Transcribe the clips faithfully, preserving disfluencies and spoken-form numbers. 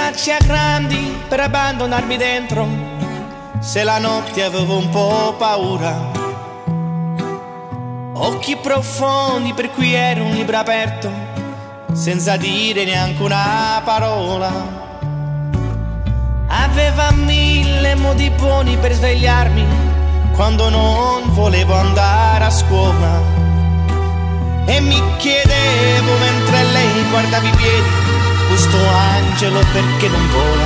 braccia grandi per abbandonarmi dentro, se la notte avevo un po' paura. Occhi profondi per cui ero un libro aperto, senza dire neanche una parola. Aveva mille modi buoni per svegliarmi quando non volevo andare a scuola. E mi chiedevo mentre lei guardava i piedi, questo angelo perché non vola?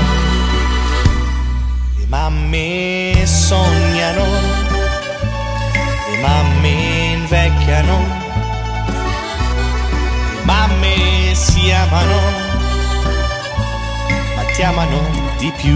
Le mamme sognano, le mamme invecchiano, le mamme si amano, ma ti amano di più.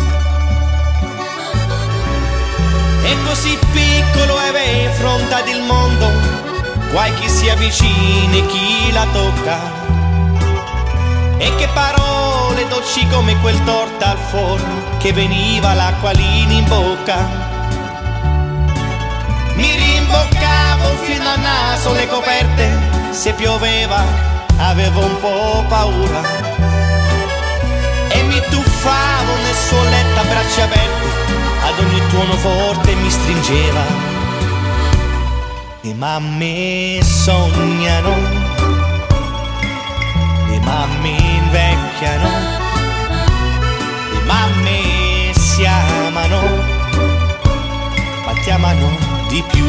E così piccolo avevi affrontato il mondo, guai chi si avvicina e chi la tocca. E che parole dolci come quel torta al forno che veniva l'acquolina in bocca. Mi rimboccavo fino al naso le coperte, se pioveva avevo un po' paura. E mi tuffavo nel suo letto a braccia aperte, ad ogni tuono forte mi stringeva. Le mamme sognano, le mamme invecchiano, le mamme si amano, ma ti amano di più.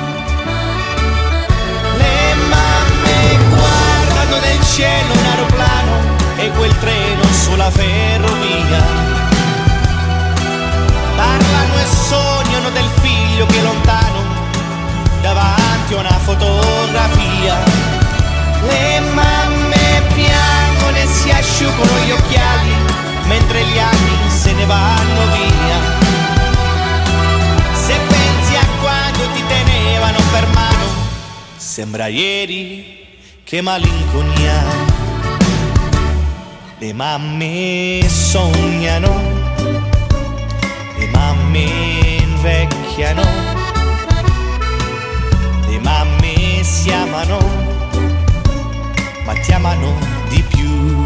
Le mamme guardano nel cielo un aeroplano e quel treno sulla ferrovia, parlano e sognano del figlio che è lontano davanti a una fotografia. Le mamme piangono e si asciugano gli occhiali mentre gli anni se ne vanno via. Se pensi a quando ti tenevano per mano, sembra ieri, che malinconia. Le mamme sognano, le mamme invecchiano, le mamme si amano, ma ti amano di più.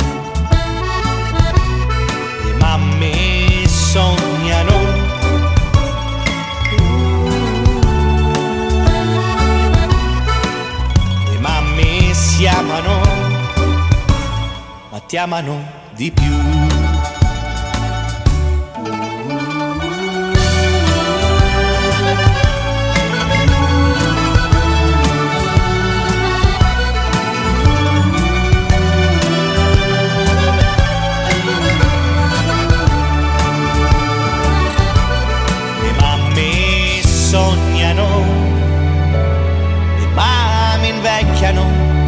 Le mamme sognano, le mamme si amano, ma ti amano di più. Sognano, le mamme invecchiano,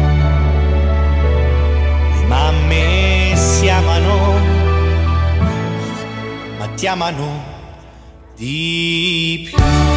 le mamme si amano, ma ti amano di più.